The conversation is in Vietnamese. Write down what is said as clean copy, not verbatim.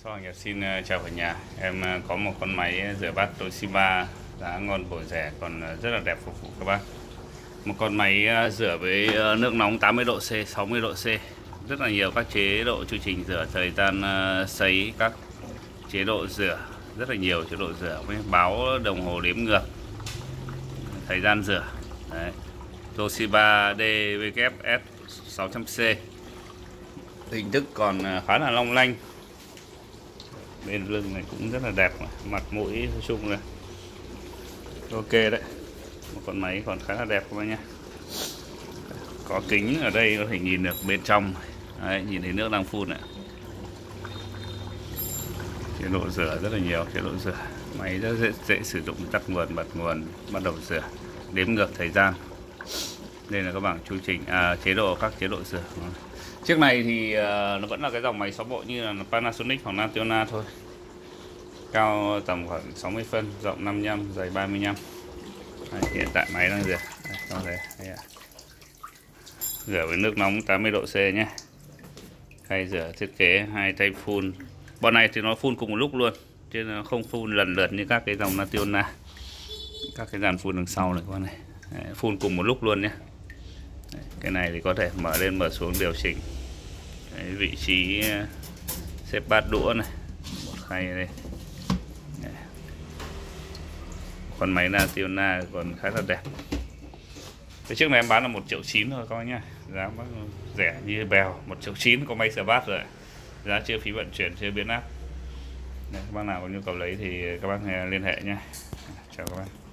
Hoàng Nhật xin chào cả nhà. Em có một con máy rửa bát Toshiba giá ngon bổ rẻ còn rất là đẹp phục vụ các bác. Một con máy rửa với nước nóng 80 độ C, 60 độ C. Rất là nhiều các chế độ chu trình rửa, thời gian sấy, các chế độ rửa, rất là nhiều chế độ rửa với báo đồng hồ đếm ngược thời gian rửa. Đấy. Toshiba DWF 600C. Hình thức còn khá là long lanh. Bên lưng này cũng rất là đẹp, mặt mũi nói chung là ok đấy. Một con máy còn khá là đẹp các bác nhé. Có kính ở đây có thể nhìn được bên trong đấy, nhìn thấy nước đang phun này. Chế độ rửa rất là nhiều chế độ rửa, máy rất dễ sử dụng, tắt nguồn, bật nguồn, bắt đầu rửa, đếm ngược thời gian. Đây là các bảng chu trình chế độ, các chế độ rửa. Chiếc này thì nó vẫn là cái dòng máy 6 bộ như là Panasonic hoặc National thôi. Cao tầm khoảng 60 phân, rộng 55, dày 35. Đấy, hiện tại máy đang rửa. Rửa với nước nóng 80 độ C nhé. Khay rửa thiết kế 2 tay phun. Bọn này thì nó phun cùng một lúc luôn, chứ nó không phun lần lượt như các cái dòng National. Các cái dàn phun đằng sau này con này. Đấy, phun cùng một lúc luôn nhé. Đấy, cái này thì có thể mở lên mở xuống điều chỉnh. Đấy, vị trí xếp bát đũa này, một khay đây. Đấy. Con máy National còn khá là đẹp. Cái chiếc này em bán là 1,9 triệu thôi các bác nhá, giá rẻ như bèo. 1,9 triệu có máy rửa bát rồi, giá chưa phí vận chuyển, chưa biến áp. Đấy, các bác nào có nhu cầu lấy thì các bác liên hệ nhé. Chào các bác.